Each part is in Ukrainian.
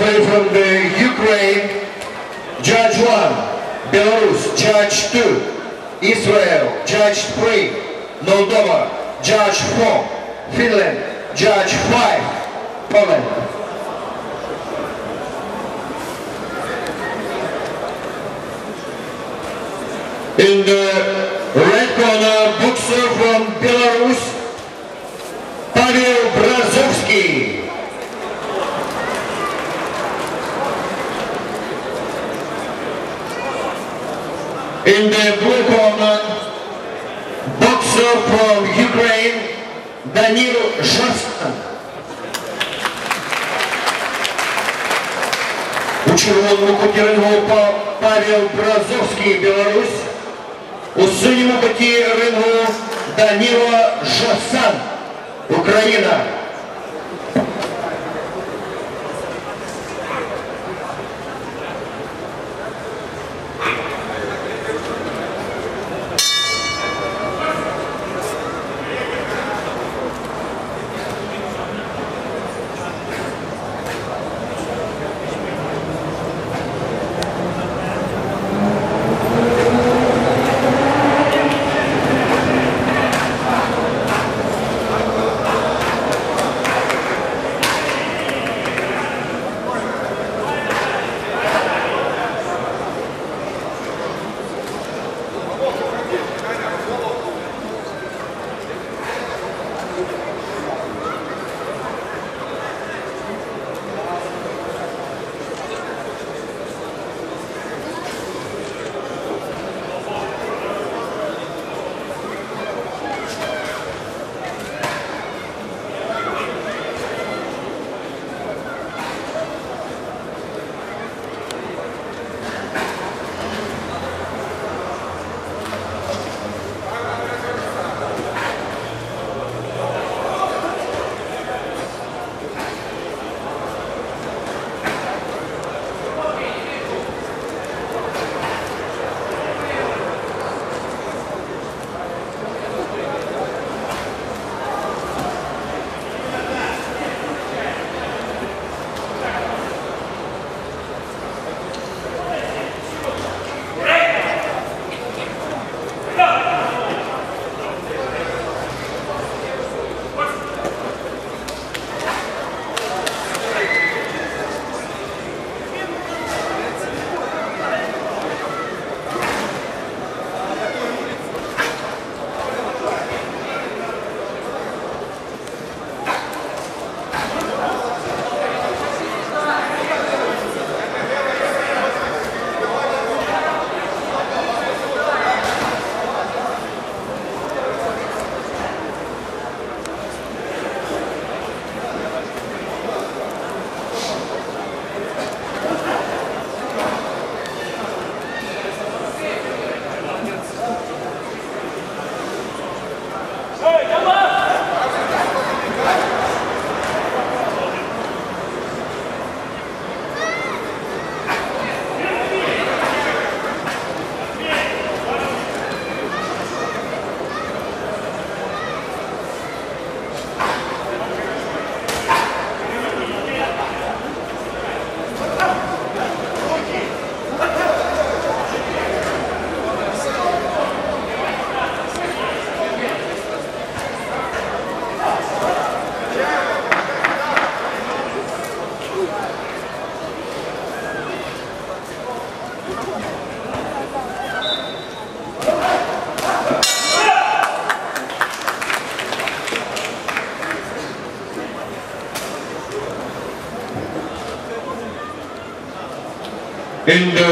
referee from the Ukraine, Judge 1, Belarus, Judge 2, Israel, Judge 3, Moldova, Judge 4, Finland, Judge 5, Poland. In the red corner, boxer from Belarus, Pavel Brazovsky. In the blue corner, boxer from Ukraine, Danil Жорсан. У червоному куті рингу Павел Бразовський, Білорусь. У синьому куті рингу Данило Жорсан, Україна. In the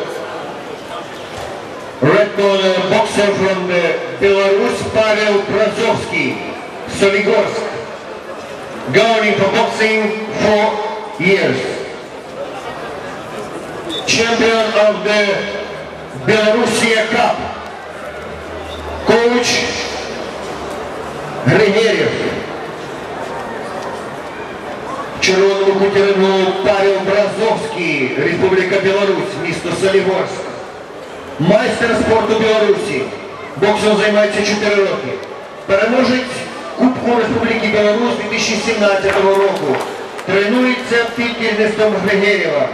red corner, boxer from Belarus, Pavel Brazovsky, Soligorsk, governing for boxing 4 years. Champion of the Belarusia Cup, coach Григорьев. Червоному куті рингу Павел Бразовський, Республіка Білорусь, місто Солігорськ. Майстер спорту Білорусі. Боксом займається 4 роки. Переможець Кубку Республіки Білорусь 2017 року. тренується під керівництвом Григорєва.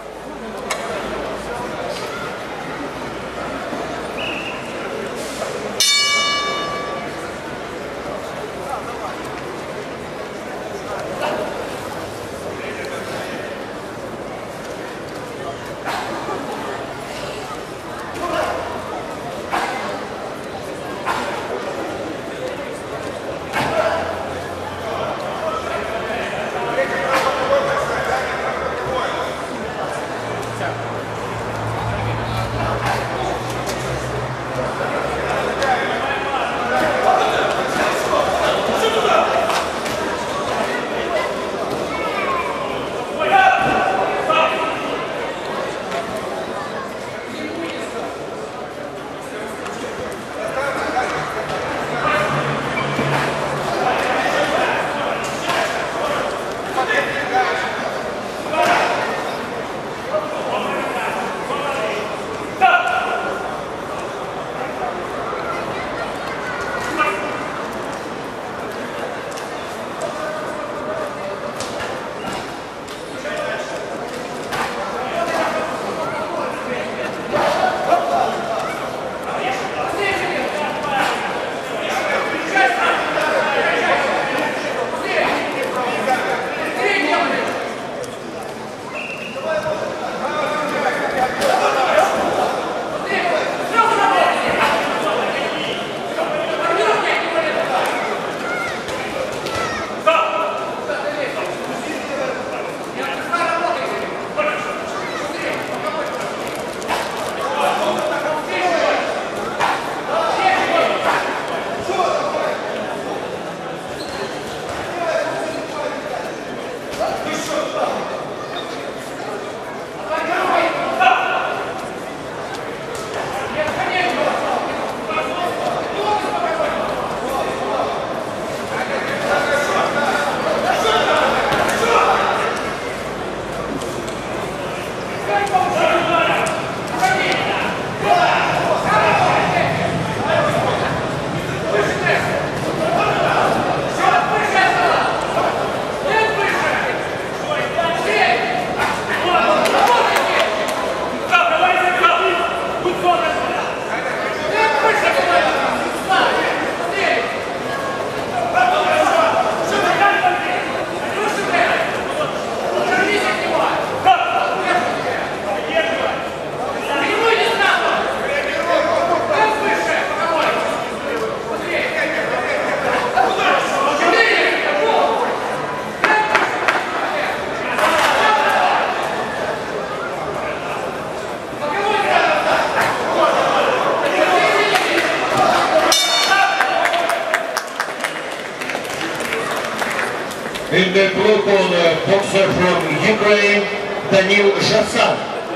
In the blue corner, boxer from Ukraine, Danil Zhasan.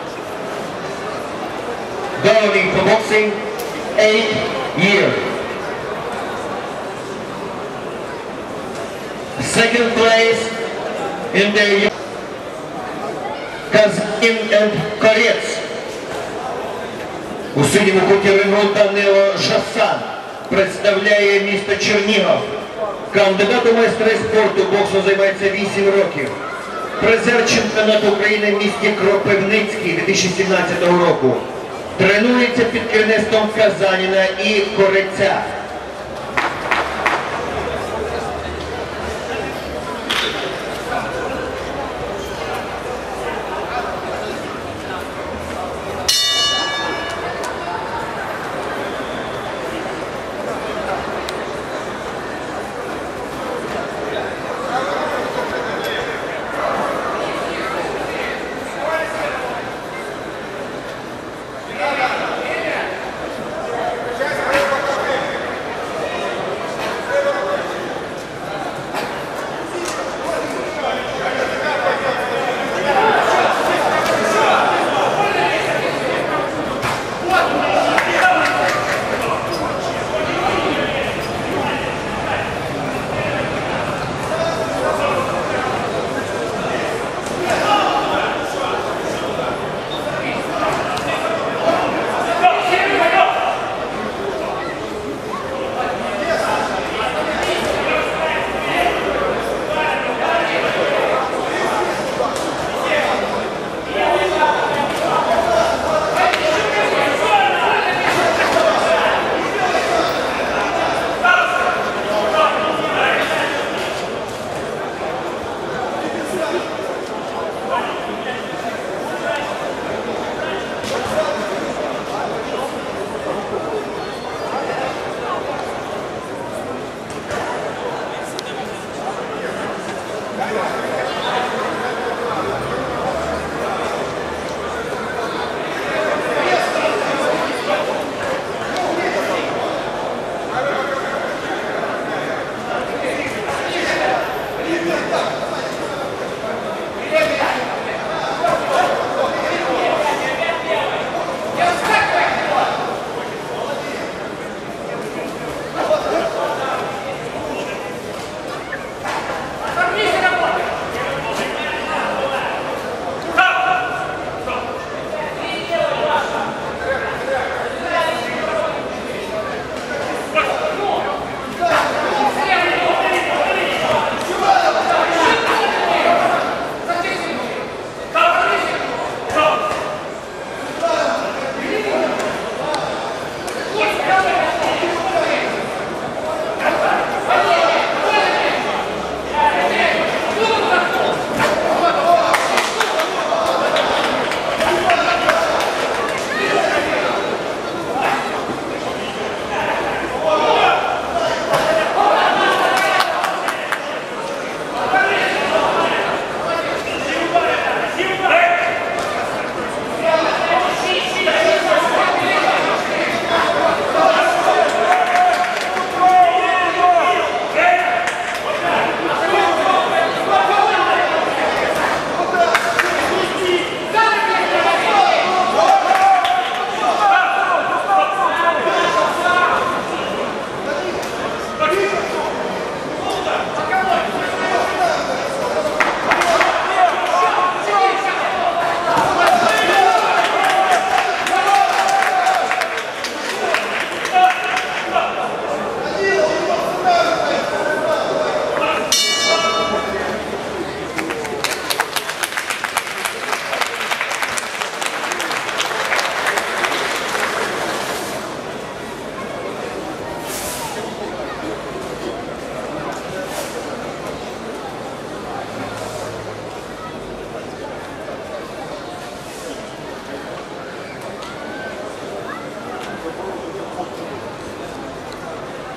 Governing for boxing, 8 years. Second place in the Kazin and Korets. У синьому куті рингу Данило Жасан представляє місто Чернігов. Кандидат у майстри спорту боксу займається 8 років. Призер чемпіонату України в місті Кропивницький 2017 року. Тренується під керівництвом Казаніна і Кореця.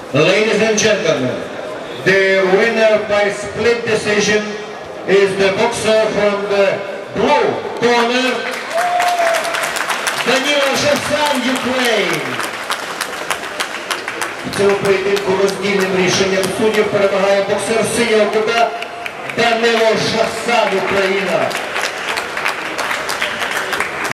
Ladies and gentlemen, the winner by split decision is the boxer from the blue corner, Danilo Shevsan, Ukraine. В цьому поєдинку роздільним рішенням суддів перемагає боксер синього кута Данило Шевсан, Україна.